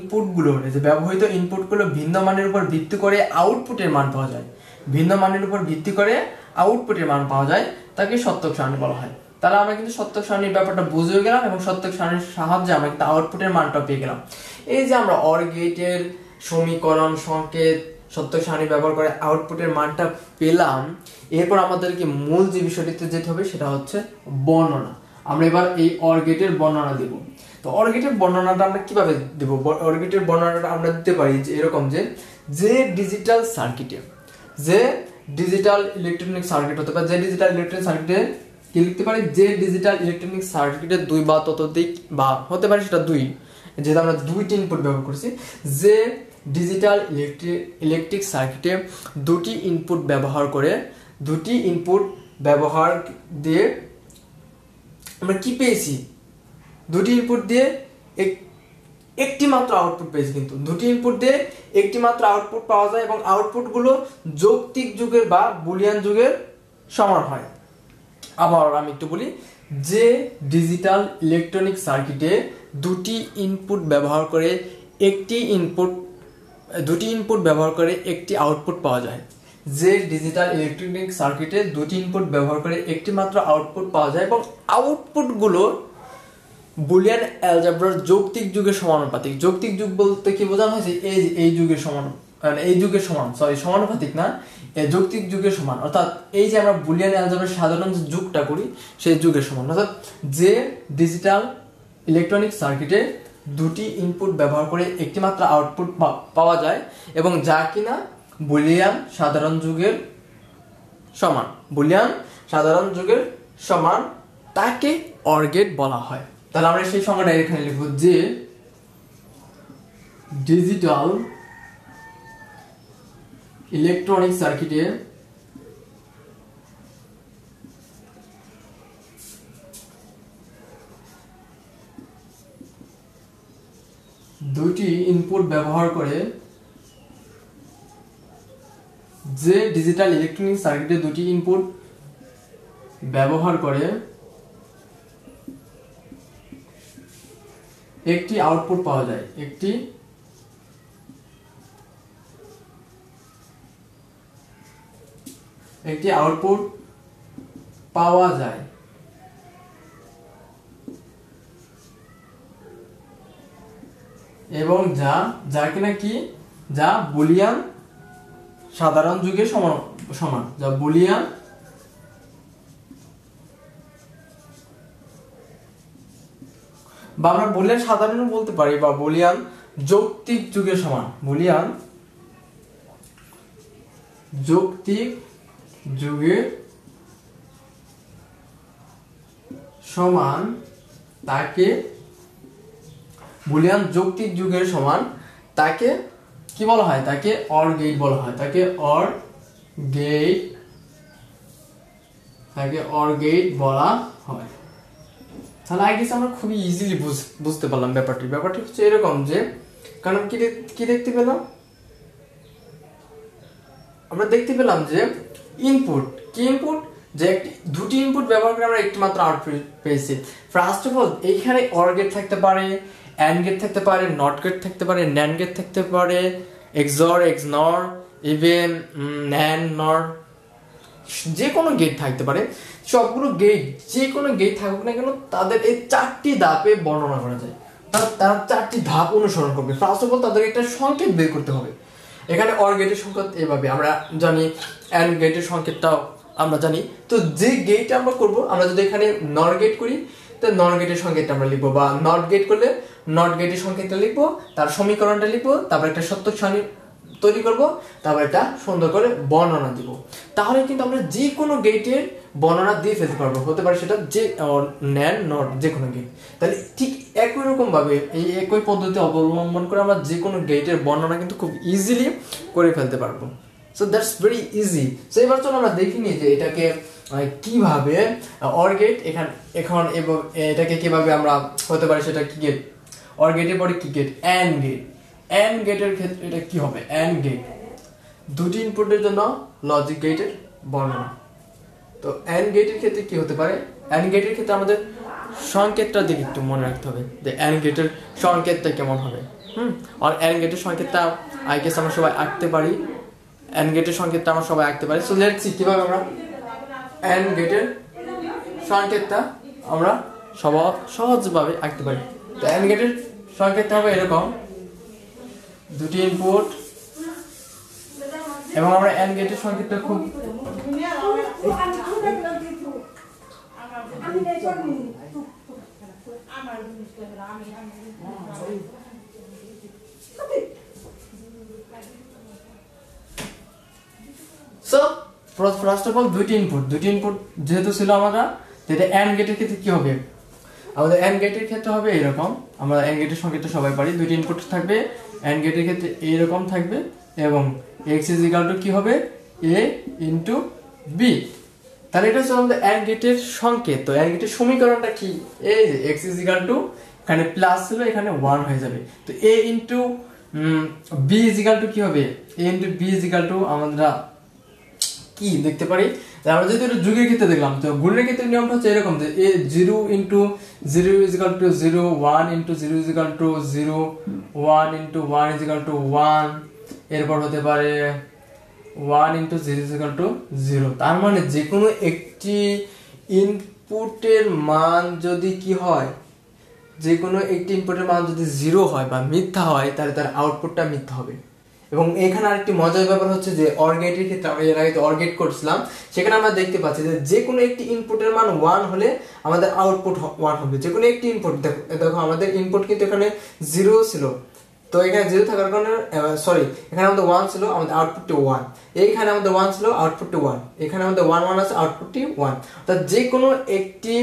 ইনপুটগুলো ভিন্ন মানের উপর ভিত্তি করে আউটপুটের মান পাওয়া যায়, ভিন্ন মানের উপর ভিত্তি করে আউটপুটের মান পাওয়া যায়, তাকে সত্যক সারণী বলা হয়। তাহলে আমরা কিন্তু সত্যক সারণীর ব্যাপারটা বুঝে গেলাম, এবং সত্যক সারণীর সাহায্যে আমরা কিন্তু আউটপুটের মানটা পেয়ে গেলাম। এই যে আমরা অর গেটের সমীকরণ সংকেত সত্যক সারণী ব্যবহার করে আউটপুটের মানটা পেলাম, এরপর আমাদেরকে মূল যে বিষয়টিতে যেতে হবে সেটা হচ্ছে বর্ণনা। আমরা এবার এই অর গেটের বর্ণনা দেব। তো অর গেটের বর্ণনাটা আমরা কিভাবে দেব, অর গেটের বর্ণনাটা আমরা দিতে পারি যে এরকম যে ডিজিটাল ইলেকট্রনিক সার্কিট হতে পারে, যে ডিজিটাল ইলেকট্রনিক সার্কিটে কি লিখতে পারি, যে ডিজিটাল ইলেকট্রনিক সার্কিটের 2 বা ততোধিক বা হতে পারে সেটা 2, যেহেতু আমরা 2টি ইনপুট ব্যবহার করছি, যে ডিজিটাল ইলেকট্রিক সার্কিটে 2টি ইনপুট ব্যবহার দিয়ে আমরা কি পেয়েছি, 2টি ইনপুট দিয়ে একটি মাত্র আউটপুট পেয়েছি। কিন্তু 2টি ইনপুট দিয়ে একটি মাত্র আউটপুট পাওয়া যায়, এবং আউটপুটগুলো যৌক্তিক যুগের বা বুলিয়ান যুগের সমান হয়। আবার আমি একটু বলি যে ডিজিটাল ইলেকট্রনিক সার্কিটে দুটি ইনপুট ব্যবহার করে একটি আউটপুট পাওয়া যায়। যে ডিজিটাল ইলেকট্রনিক সার্কিটে দুটি ইনপুট ব্যবহার করে একটি মাত্র আউটপুট পাওয়া যায় এবং আউটপুটগুলো বুলিয়ান অ্যালজেব্রার যৌক্তিক যুগের সমানুপাতিক। যৌক্তিক যুগ বলতে কি বোঝানো হয়েছে? এই যুগের সমান, সমানুপাতিক না, যৌক্তিক যুগের সমান। অর্থাৎ এই যে আমরা বুলিয়ান অ্যালজেব্রার সাধারণ যে যুগটা করি সেই যুগের সমান। অর্থাৎ যে ডিজিটাল ইলেকট্রনিক সার্কিটে দুটি ইনপুট ব্যবহার করে একটি মাত্র আউটপুট পাওয়া যায় এবং যা কিনা বুলিয়ান সাধারণ যুগের সমান, তাকে অর গেট বলা হয়। তাহলে আমরা সেই সংজ্ঞাটা এখানে লিখব যে ডিজিটাল ইলেকট্রনিক সার্কিটে দুটি ইনপুট ব্যবহার করে একটি আউটপুট পাওয়া যায়, এবং যা কিনা কি যা বুলিয়ান সাধারণ যুগের সমান, যা বুলিয়ান বা আমরা বুলিয়ান সাধারণ বলতে পারি বা বুলিয়ান যৌক্তিক যুগের সমান, বুলিয়ান যৌক্তিক যুগের সমান, তাকে বুলিয়ান যৌক্তিক যুগের সমান, তাকে কি বলা হয়? তাকে অর গেট বলা হয়, বলা হয়। তাহলে আই গেস আমরা খুবই ইজিলি বুঝতে পারলাম ব্যাপারটি হচ্ছে এরকম যে, কারণ কি দেখতে পেলাম? আমরা দেখতে পেলাম যে ইনপুট যে দুটি ইনপুট ব্যবহার করে আমরা একটি মাত্র আউটপুট পেয়েছি। ফার্স্ট অফ অল এইখানে অর গেট থাকতে পারে, অ্যান্ড গেট থাকতে পারে, নট গেট থাকতে পারে, ন্যান্ড গেট থাকতে পারে, এক্সঅর, এক্সনর, ইভেন ন্যান্ড নর, যে কোনো গেট থাকতে পারে। সবগুলো গেট, যে কোনো গেট থাকুক না কেন, তাদের এই চারটি ধাপে বর্ণনা করা যায়। তারা চারটি ধাপ অনুসরণ করবে। ফার্স্ট অফ অল তাদের একটা সংকেত বের করতে হবে। এখানে অর গেটের সংকেত এভাবে আমরা জানি, অ্যান্ড গেটের সংকেতটাও আমরা জানি। তো যে গেট আমরা করব, আমরা যদি এখানে নর গেট করি তো নর গেটের সংকেতটা আমরা লিখবো, বা নট গেট করলে নট গেটের সংকেতটা লিখবো, তার সমীকরণটা লিখবো, তারপর একটা সত্য সারণী তৈরি করব, তারপর একটা সুন্দর করে বর্ণনা দিব। তাহলে কিন্তু আমরা যে কোনো গেটের বর্ণনা দিয়ে ফেলতে পারবো, হতে পারে সেটা যে ন্যান্ড নট, যে কোনো গেট। তাহলে ঠিক একই রকম ভাবে এই একই পদ্ধতি অবলম্বন করে আমরা যে কোনো গেটের বর্ণনা কিন্তু খুব ইজিলি করে ফেলতে পারবো। So that's very easy. So এবার চলো আমরা দেখিনি যে এটাকে কিভাবে অর গেট এখন এটাকে কিভাবে আমরা হতে পারে সেটা কি গেট, অর গেটের পরে কি গেট, অ্যান্ড গেট। অ্যান্ড গেটের ক্ষেত্রে এটা কি হবে? অ্যান্ড গেট দুটি ইনপুটের জন্য লজিক গেটের বর্ণনা। তো অ্যান্ড গেটের ক্ষেত্রে কি হতে পারে? অ্যান্ড গেটের ক্ষেত্রে আমাদের সংকেতটা দিকে একটু মনে রাখতে হবে যে অ্যান্ড গেটের সংকেতটা কেমন হবে। আর অ্যান্ড গেটের সংকেতটা আই গেস আমরা সবাই আঁকতে পারি। অ্যান্ড গেটের সংকেতটা আমরা সবাই আঁকতে পারি। সো লেটস সি কিভাবে আমরা অ্যান্ড গেটের সংকেতটা আমরা সহজভাবে আঁকতে পারি। তো অ্যান্ড গেটের সংকেতটা হবে এরকম, দুটি ইনপুট, এবং আমরা অ্যান্ড গেটের সংকেতটা খুব ফার্স্ট অফ অল দুটি ইনপুট যেহেতু ছিল আমরা, যেটা অ্যান্ড গেটের ক্ষেত্রে কি হবে? আমাদের অ্যান্ড গেটের ক্ষেত্রে হবে এরকম, আমরা অ্যান্ড গেটের সংকেতটা সবাই পারি, দুটি ইনপুট থাকবে, অ্যান্ড গেটের ক্ষেত্রে এইরকম থাকবে, এবং x ইজ ইকুয়াল টু কি হবে? a into b। তাহলে এটা হচ্ছে আমাদের অ্যান্ড গেটের সংকেত। তো অ্যান্ড গেটের সমীকরণটা কি? এই যে x ইজ ইকুয়াল টু, এখানে প্লাস ছিল, এখানে 1 হয়ে যাবে। তো a into b is equal to কি হবে? a into b is equal to আমরা কি দেখতে পারি আমরা যেহেতু এটা যুগের ক্ষেত্রে দেখলাম, তো গুণের ক্ষেত্রে নিয়মটা হচ্ছে এরকম যে এ 0 into 0 is equal to 0, 1 into 0 is equal to 0, 1 into 1 is equal to 1, এরপর হতে পারে 1 ইন্টু 0 ইজ ইকাল টু 0। তার মানে যে কোনো একটি ইনপুটের মান যদি কি হয়, যে কোনো একটি ইনপুটের মান যদি 0 হয় বা মিথ্যা হয়, তাহলে তার আউটপুটটা মিথ্যা হবে। এবং এখানে আরেকটি মজার ব্যাপার হচ্ছে যে অর গেটের ক্ষেত্রে আমরা এর আগে অর গেট করছিলাম, সেখানে আমরা দেখতে পাচ্ছি যে কোনো একটি ইনপুটের মান 1 হলে আমাদের আউটপুট 1 হবে। যে কোনো একটি ইনপুট, দেখো আমাদের ইনপুট কিন্তু এখানে 0 ছিল, তো এখানে 0 থাকার কারণে সরি এখানে আমাদের 1 ছিল, আমাদের আউটপুটটি 1। এইখানে আমাদের 1 ছিল, আউটপুটটি 1। এখানে আমাদের 1 1 আছে, আউটপুটটি 1। অর্থাৎ যে কোনো একটি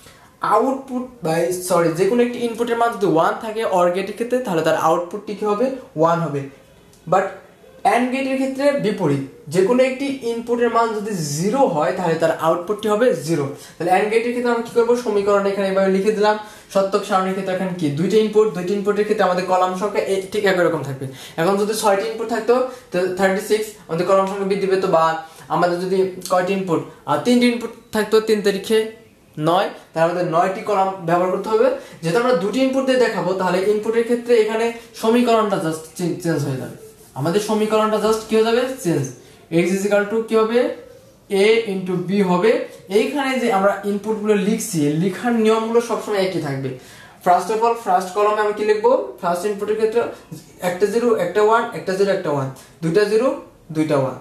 আউটপুট সরি যে কোনো একটি ইনপুটের মান যদি 1 থাকে অর গেটের ক্ষেত্রে, তাহলে তার আউটপুটটি কি হবে, 1 হবে। বাট অ্যান্ড গেটের ক্ষেত্রে বিপরীত, যে কোনো একটি ইনপুটের মান যদি 0 হয় তাহলে তার আউটপুটটি হবে 0। তাহলে অ্যান্ড গেটের ক্ষেত্রে আমরা কি করব, সমীকরণ এখানে এভাবে লিখে দিলাম। সত্যক সারণীর ক্ষেত্রে এখন কি দুইটা ইনপুটের ক্ষেত্রে আমাদের কলাম সংখ্যা ঠিক একই রকম থাকবে। এখন যদি 6টি ইনপুট থাকতো তো 36 আমাদের কলাম সংখ্যা বৃদ্ধি পেত, বা আমাদের যদি কয়টি ইনপুট আর 3টি ইনপুট থাকতো 3 তারিখে 9, তাহলে আমাদের 9টি কলাম ব্যবহার করতে হবে। যেহেতু আমরা দুটি ইনপুট দিয়ে দেখাবো, তাহলে ইনপুটের ক্ষেত্রে এখানে সমীকরণটা জাস্ট চেঞ্জ হয়ে যাবে। আমাদের সমীকরণটা জাস্ট কি হয়ে যাবে, change. x is equal to কি হবে, a ইনটু b হবে। এইখানে যে আমরা ইনপুটগুলো লিখছি, লেখার নিয়মগুলো সবসময় একই থাকবে। ফার্স্ট অফ অল ফার্স্ট কলামে আমি কি লিখবো, ফার্স্ট ইনপুটের ক্ষেত্রে একটা 0 একটা 1, একটা 0 একটা 1, দুইটা 0 দুইটা 1।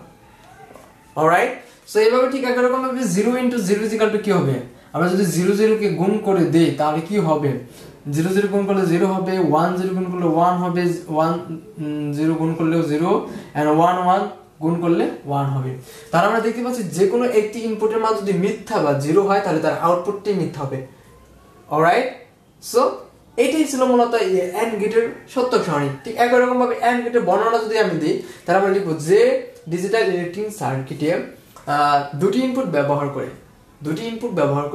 অলরাইট, সো এইভাবে ঠিক একই রকম ভাবে 0 ইনটু 0 ইজ ইকুয়াল টু কি হবে, আমরা যদি 0 0 কে গুণ করে দেই তাহলে কি হবে, 0 0 গুণ করলে 0 হবে, 1 0 গুণ করলে 1 হবে, 1 0 গুণ করলেও 0, এন্ড 1 1 গুণ করলে 1 হবে। তাহলে আমরা দেখতে পাচ্ছি যে কোনো একটি ইনপুটের মান যদি মিথ্যা বা 0 হয় তাহলে তার আউটপুটটি মিথ্যা হবে। অলরাইট, সো এটাই ছিল মূলত এন্ড গেটের সত্যক সারণী। ঠিক একই রকম ভাবে এন্ড গেটের বর্ণনা যদি আমি দিই, তাহলে আমরা লিখব যে ডিজিটাল ইলেকট্রনিক সার্কিটে দুটি ইনপুট ব্যবহার করে দুটি ইনপুট ব্যবহার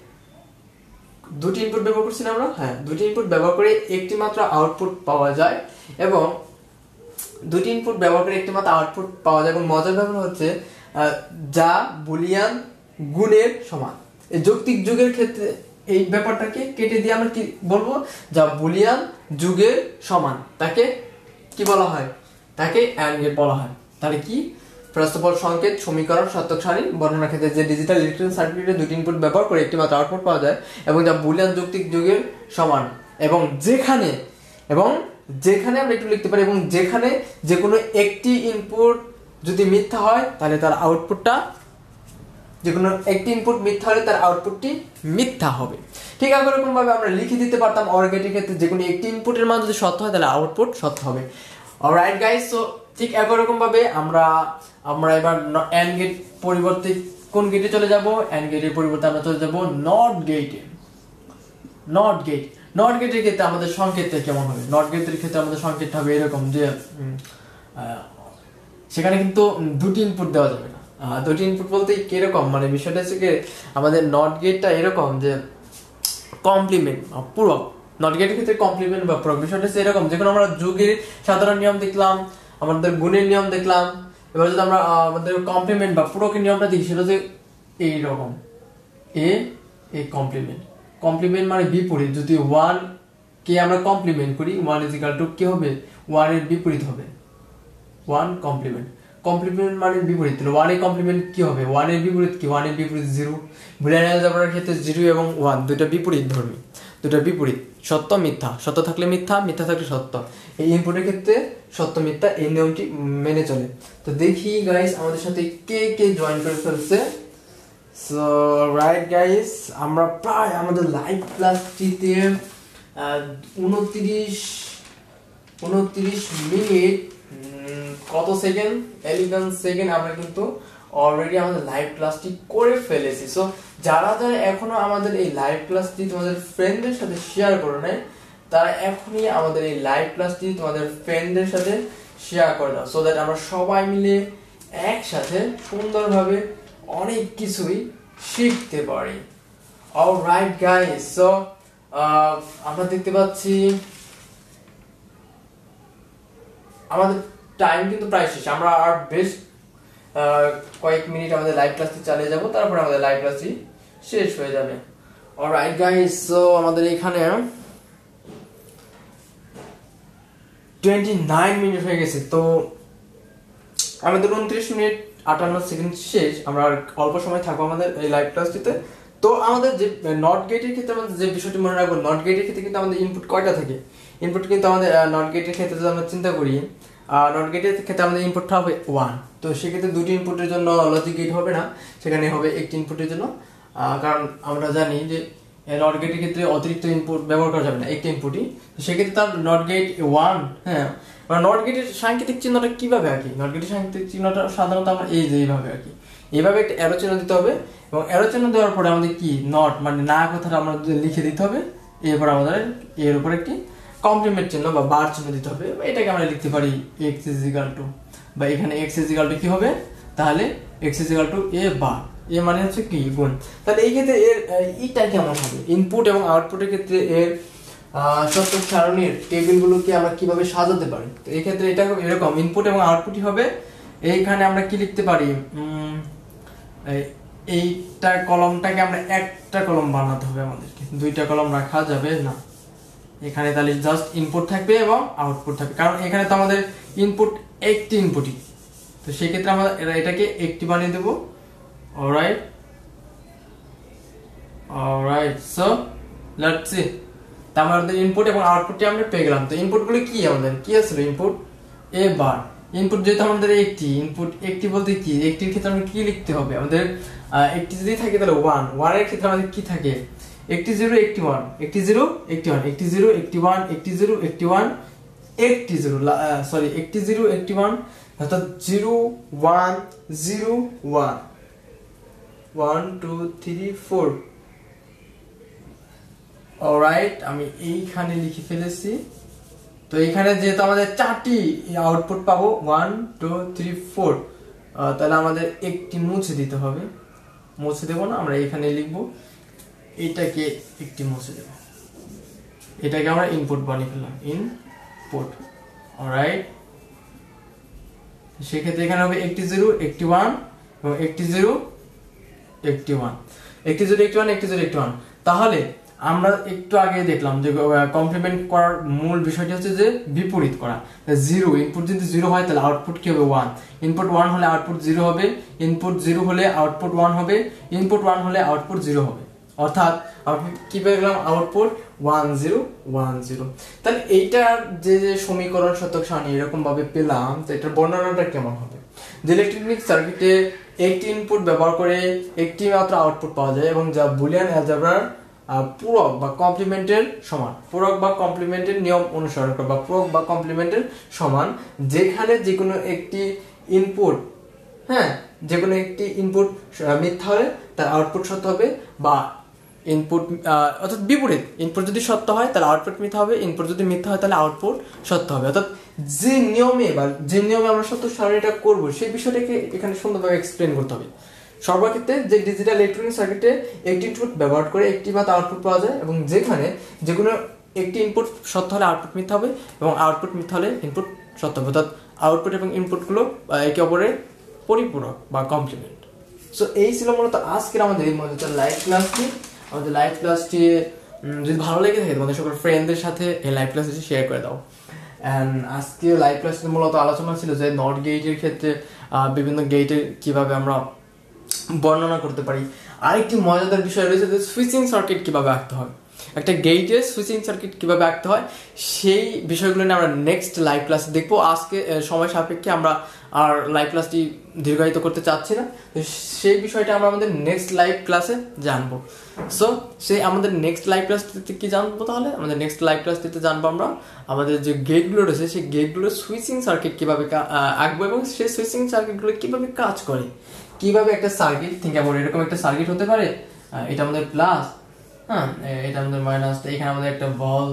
করছি না আমরা, হ্যাঁ দুটি ইনপুট ব্যবহার করে একটি মাত্র আউটপুট পাওয়া যায়, এবং দুটি ইনপুট ব্যবহার করে একটি মাত্র আউটপুট পাওয়া যায়। এবং মজার ব্যাপার হচ্ছে যা বুলিয়ান গুণের সমান। এই যৌক্তিক যুগের ক্ষেত্রে এই ব্যাপারটাকে কেটে দিয়ে আমরা কি বলবো, যা বুলিয়ান যুগের সমান তাকে কি বলা হয়, তাকে অ্যান্ড গেট বলা হয়। তাহলে কি, ফার্স্ট অফ অল সংকেত, সমীকরণ, সত্যক সারণী বর্ণনার ক্ষেত্রে যে ডিজিটাল ইলেকট্রনিক সার্কিটে দুটি ইনপুট ব্যবহার করে একটি মাত্র আউটপুট পাওয়া যায়, এবং যা বুলিয়ান যৌক্তিক যুগের সমান, এবং যেখানে আমরা একটু লিখতে পারি, এবং যেখানে যে কোনো একটি ইনপুট যদি মিথ্যা হয় তাহলে তার আউটপুটটা, যে কোনো একটি ইনপুট মিথ্যা হলে তার আউটপুটটি মিথ্যা হবে। ঠিক এরকম ভাবে আমরা লিখে দিতে পারতাম অর গেটের ক্ষেত্রে যে কোনো একটি ইনপুটের মান যদি সত্য হয় তাহলে আউটপুট সত্য হবে। অলরাইট গাইস, সো ঠিক একরকম ভাবে আমরা এবার এন্ড গেট পরিবর্তে কোন গেটে চলে যাব, এন্ড গেটের পরিবর্তে আমরা চলে যাব নট গেটে। নট গেটের ক্ষেত্রে আমাদের সংকেতটা কেমন হবে, নট গেটের ক্ষেত্রে আমাদের সংকেতটা হবে এরকম যে সেখানে কিন্তু দুটি ইনপুট দেওয়া যাবে না। দুটি ইনপুট বলতে কিরকম, মানে বিষয়টা হচ্ছে কি আমাদের নট গেটটা এরকম যে কমপ্লিমেন্ট পূরক, নট গেটের ক্ষেত্রে কমপ্লিমেন্ট বা পূরক। বিষয়টা হচ্ছে এরকম, যখন আমরা যুগের সাধারণ নিয়ম দেখলাম, আমাদের গুণের নিয়ম দেখলাম, এবার যদি আমরা আমাদের কমপ্লিমেন্ট বা পূরকের নিয়মটা দেখি, সেটা হচ্ছে এইরকম এ কমপ্লিমেন্ট মানে বিপরীত। যদি 1 কে আমরা কমপ্লিমেন্ট করি, 1 ইজ ইকুয়াল টু কি হবে, 1 এর বিপরীত হবে 1 কমপ্লিমেন্ট মানে বিপরীত। তাহলে 1 এর কমপ্লিমেন্ট কি হবে, 1 এর বিপরীত কি, 1 এর বিপরীত 0। বুলিয়ান অ্যালজেব্রার ক্ষেত্রে 0 এবং 1 দুটো বিপরীত ধর্মী, দুটো বিপরীত, সত্য মিথ্যা, সত্য থাকলে মিথ্যা, মিথ্যা থাকলে সত্য। এই ইনপুটের ক্ষেত্রে সত্য মিথ্যা এই নিয়মটি মেনে চলে। তো দেখি গাইস আমাদের সাথে কে জয়েন করে ফেলছে। সো রাইট গাইস, আমরা প্রায় আমাদের লাইভ ক্লাসটিতে 29 মিনিট কত সেকেন্ড, 11 সেকেন্ড আমরা কিন্তু অলরেডি আমাদের লাইভ ক্লাসটি করে ফেলেছি। সো যারা এখনো আমাদের এই লাইভ ক্লাসটি তোমাদের ফ্রেন্ডদের সাথে শেয়ার করো নাই, তারা এখনই আমাদের এই লাইভ ক্লাসটি তোমাদের ফ্রেন্ডদের সাথে শেয়ার করে দাও, সো দ্যাট আমরা সবাই মিলে একসাথে সুন্দরভাবে অনেক কিছুই শিখতে পারি। অলরাইট গাইস, সো আমরা দেখতে পাচ্ছি আমাদের টাইম কিন্তু প্রায় শেষ। আমরা আর বেশ কয়েক মিনিট আমাদের লাইভ ক্লাসটি চালিয়ে যাব, তারপর আমাদের লাইভ ক্লাসটি শেষ হয়ে যাবে। অলরাইট গাইস, সো আমাদের এখানে 29 মিনিট হয়ে গেছে। তো আমাদের 29 মিনিট 58 সেকেন্ড শেষ। আমরা অল্প সময় থাকবো আমাদের এই লাইভ ক্লাসটিতে। তো আমাদের যে নট গেটের ক্ষেত্রে আমাদের যে বিষয়টি মনে রাখবো, নট গেটের ক্ষেত্রে কিন্তু আমাদের ইনপুট কয়টা থাকে? ইনপুট কিন্তু আমাদের নট গেটের ক্ষেত্রে যদি আমরা চিন্তা করি, নট গেটের ক্ষেত্রে আমাদের ইনপুটটা হবে 1। তো সেক্ষেত্রে দুটি ইনপুটের জন্য লজিক গেট হবে না, সেখানে হবে একটি ইনপুটের জন্য। কারণ আমরা জানি যে নট গেটের ক্ষেত্রে অতিরিক্ত ইনপুট ব্যবহার করা যাবে না, একটি ইনপুটই। তো সেক্ষেত্রে তার নট গেট 1। হ্যাঁ, নট গেটের সাংকেতিক চিহ্নটা কিভাবে আঁকি? নট গেটের সাংকেতিক চিহ্নটা সাধারণত আমরা এই যে এইভাবে আঁকি, এইভাবে একটা অ্যারো চিহ্ন দিতে হবে, এবং অ্যারো চিহ্ন দেওয়ার পরে আমাদের কি নট মানে না কথাটা আমরা লিখে দিতে হবে। এরপর আমাদের এর উপর একটি কমপ্লিমেন্ট চিহ্ন বা বার চিহ্ন দিতে হবে। এটাকে আমরা লিখতে পারি x ইজিক্যাল টু, বা এখানে x ইজিক্যাল টু কি হবে? তাহলে x is equal to a bar, এ মানে হচ্ছে কি গুণ। তাহলে এই ক্ষেত্রে এর এইটা কেমন হবে? ইনপুট এবং আউটপুটের ক্ষেত্রে এর সত্যক সারণীর টেবিলগুলোকে আমরা কিভাবে সাজাতে পারি? তো এই ক্ষেত্রে এটা হবে এরকম, ইনপুট এবং আউটপুটই হবে। এইখানে আমরা কি লিখতে পারি? এইটা কলমটাকে আমরা একটা কলম বানাতে হবে আমাদেরকে, দুইটা কলম রাখা যাবে না। এখানে তাহলে জাস্ট ইনপুট থাকবে এবং আউটপুট থাকবে, কারণ এখানে তো আমাদের ইনপুট একটি ইনপুটই। তো সেক্ষেত্রে আমরা এটাকে একটি বানিয়ে দেবো। Alright, so let's see. তো আমাদের ইনপুট এবং আউটপুটটি আমরা পেয়ে গেলাম। তো ইনপুটগুলো কি? আমাদের কি আসলে ইনপুট? এ বার। ইনপুট যেহেতু আমাদের একটি ইনপুট, একটি বলতে কি? একটির ক্ষেত্রে আমরা কি লিখতে হবে? আমাদের একটি যদি থাকে তাহলে 1 এর ক্ষেত্রে আমাদের কি থাকে? একটি 0 একটি 1, একটি 0 একটি 1, একটি 0 একটি 1, একটি 0 একটি 1, একটি 0 সরি একটি 0 একটি 1, অর্থাৎ 0 1 0 1 1 2 3 4। অলরাইট, আমি এইখানে লিখে ফেলেছি। তো এইখানে যেহেতু আমাদের 4টি আউটপুট পাবো 1 2 3 4, তাহলে আমাদের একটি মুছে দিতে হবে। মুছে দেবো না, আমরা এখানে লিখবো, এটাকে একটি মুছে দেব। এটাকে আমরা ইনপুট বানিয়ে ফেললাম, ইনপুট। অলরাইট, সেক্ষেত্রে এখানে হবে একটি 0 একটি 1 এবং একটি 0 একটি 1, একটি 0 একটি 1 একটি 0 একটি 1। তাহলে আমরা একটু আগে দেখলাম যে কমপ্লিমেন্ট করার মূল বিষয়টি হচ্ছে যে বিপরীত করা। 0 ইনপুট যদি 0 হয় তাহলে আউটপুট কি হবে? 1। ইনপুট 1 হলে আউটপুট 0 হবে, ইনপুট 0 হলে আউটপুট 1 হবে, ইনপুট 1 হলে আউটপুট 0 হবে। অর্থাৎ কি পেয়ে গেলাম? আউটপুট 1 0 1 0। তাহলে এইটার যে সমীকরণ শতক সারণী এরকম ভাবে পেলাম, তো এটার বর্ণনাটা কেমন হবে? যে ইলেকট্রনিক সার্কিটে একটি ইনপুট ব্যবহার করে একটি মাত্র আউটপুট পাওয়া যায়, এবং যা বুলিয়ান অ্যালজেব্রার পূরক বা কমপ্লিমেন্টের সমান, পূরক বা কমপ্লিমেন্টের নিয়ম অনুসরণ করে, বা পূরক বা কমপ্লিমেন্টের সমান, যেখানে যে কোনো একটি ইনপুট, হ্যাঁ, যে কোনো একটি ইনপুট মিথ্যা হলে তার আউটপুট সত্য হবে, বা ইনপুট অর্থাৎ বিপরীত, ইনপুট যদি সত্য হয় তাহলে আউটপুট মিথ্যা হবে, ইনপুট যদি মিথ্যা হয় তাহলে আউটপুট সত্য হবে। অর্থাৎ যে নিয়মে আমরা সত্য সারণীটা করব, সেই বিষয়টাকে এখানে সুন্দরভাবে এক্সপ্লেন করতে হবে। সর্বক্ষেত্রে যে ডিজিটাল ইলেকট্রনিক সার্কিটে একটি ইনপুট ব্যবহার করে একটি মাত্র আউটপুট পাওয়া যায়, এবং যেখানে যে কোনো একটি ইনপুট সত্য হলে আউটপুট মিথ্যা হবে, এবং আউটপুট মিথ্যা হলে ইনপুট সত্য হবে। অর্থাৎ আউটপুট এবং ইনপুটগুলো একে অপরের পরিপূরক বা কমপ্লিমেন্ট। সো এই ছিল মূলত আজকের আমাদের এই মজাদার লাইভ ক্লাসটি। আমাদের লাইভ ক্লাসটি যদি ভালো লেগে থাকে, তোমাদের সকল ফ্রেন্ডদের সাথে এই লাইভ ক্লাসটি শেয়ার করে দাও। অ্যান্ড আজকে লাইভ ক্লাসটি মূলত আলোচনা ছিল যে নট গেটের ক্ষেত্রে বিভিন্ন গেটের কিভাবে আমরা বর্ণনা করতে পারি। আরেকটি মজাদার বিষয় রয়েছে যে সুইচিং সার্কিট কিভাবে আঁকতে হয়, একটা গেটের সুইচিং সার্কিট কিভাবে আঁকতে হয়, সেই বিষয়গুলো নিয়ে আমরা নেক্সট লাইভ ক্লাসে দেখবো। আজকে সময় সাপেক্ষে আমরা আর লাইভ ক্লাসটি দীর্ঘায়িত করতে চাচ্ছি না, সেই বিষয়টা আমরা আমাদের নেক্সট লাইভ ক্লাসে জানবো। সো সেই আমাদের নেক্সট লাইভ ক্লাসটিতে কি জানবো? তাহলে আমাদের নেক্সট লাইভ ক্লাসটিতে জানবো আমরা আমাদের যে গেটগুলো রয়েছে সেই গেটগুলোর সুইচিং সার্কিট কিভাবে আঁকবো, এবং সেই সুইচিং সার্কিটগুলো কিভাবে কাজ করে, কিভাবে একটা সার্কিট থিঙ্ক অ্যাবাউট এরকম একটা সার্কিট হতে পারে। এটা আমাদের প্লাস, হ্যাঁ, এটা আমাদের মাইনাস, এখানে আমাদের একটা বল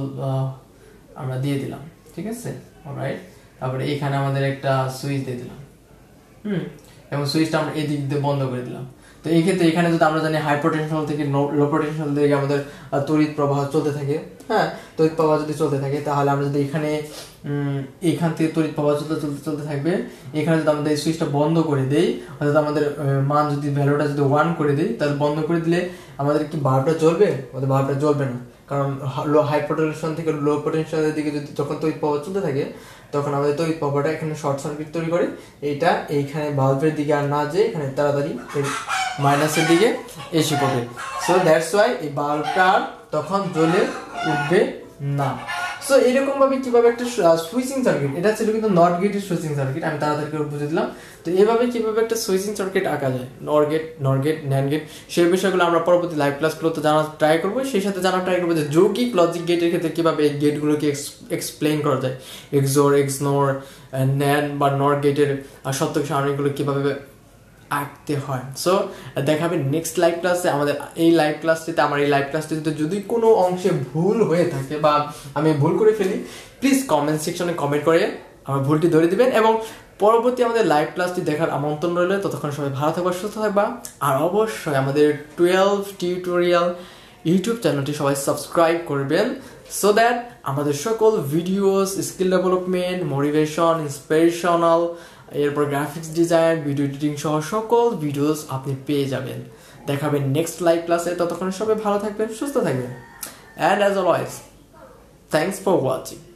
আমরা দিয়ে দিলাম, ঠিক আছে, অলরাইট। তারপরে এখানে আমাদের একটা সুইচ দিয়ে দিলাম, এবং সুইচটা আমরা এদিক দিয়ে বন্ধ করে দিলাম। তো এই ক্ষেত্রে এখানে যদি আমরা জানি হাই পোটেনশিয়াল থেকে লো পোটেনশিয়াল দিকে আমাদের তড়িৎ প্রবাহ চলতে থাকে, হ্যাঁ, তড়িৎ প্রবাহ যদি চলতে থাকে তাহলে আমরা যদি এখান থেকে তড়িৎ প্রবাহ চলতে থাকবে, এখানে যদি আমাদের সুইচটা বন্ধ করে দেই, অর্থাৎ আমাদের মান যদি ভ্যালুটা যদি 1 করে দেই, তাহলে বন্ধ করে দিলে আমাদের কি বাল্বটা জ্বলবে? আমাদের বাল্বটা জ্বলবে না, কারণ হাই পোটেনশিয়াল থেকে লো পোটেনশিয়ালের দিকে যদি যখন তড়িৎ প্রবাহ চলতে থাকে তখন আমাদের তড়িৎ প্রবাহটা এখানে শর্ট সার্কিট তৈরি করে, এইটা এইখানে বাল্বের দিকে আর না যেয়ে এখানে তাড়াতাড়ি মাইনাসের দিকে এসে পড়বে। সো দ্যাটস ওয়াই এই বাল্বটা তখন জ্বলে উঠবে না। সো এরকম ভাবে কিভাবে একটা সুইচিং সার্কিট, এটা ছিল কিন্তু নট গেটের সুইচিং সার্কিট, আমি তাড়াতাড়ি করে বুঝে দিলাম। তো এইভাবে কিভাবে একটা সুইচিং সার্কিট আঁকা যায়, নর গেট ন্যান্ড গেট, সেই বিষয়গুলো আমরা পরবর্তী লাইভ ক্লাসগুলোতে জানার ট্রাই করবো। সেই সাথে জানার ট্রাই করবো যে যৌগিক লজিক গেটের ক্ষেত্রে কিভাবে এই গেটগুলোকে এক্সপ্লেইন করা যায়, এক্সোর, এক্সনোর, ন্যান্ড বা নর গেটের সত্য সারণীগুলো কিভাবে আঁকতে হয়। সো দেখাবে নেক্সট লাইভ ক্লাসে। আমাদের এই লাইভ ক্লাসটিতে যদি কোনো অংশে ভুল হয়ে থাকে বা আমি ভুল করে ফেলি, প্লিজ কমেন্ট সেকশনে কমেন্ট করে আমার ভুলটি ধরে দিবেন, এবং পরবর্তী আমাদের লাইভ ক্লাসটি দেখার আমন্ত্রণ রইল। ততক্ষণ সবাই ভালো থাকবা, সুস্থ থাকবা, আর অবশ্যই আমাদের 12 টিউটোরিয়াল ইউটিউব চ্যানেলটি সবাই সাবস্ক্রাইব করবেন, সো দ্যাট আমাদের সকল videos, skill development, motivation, inspirational, এরপর গ্রাফিক্স ডিজাইন, ভিডিও এডিটিং সহ সকল ভিডিওস আপনি পেয়ে যাবেন। দেখাবেন নেক্সট লাইভ ক্লাসে। ততক্ষণ সবাই ভালো থাকবেন, সুস্থ থাকবেন, and as always thanks for watching.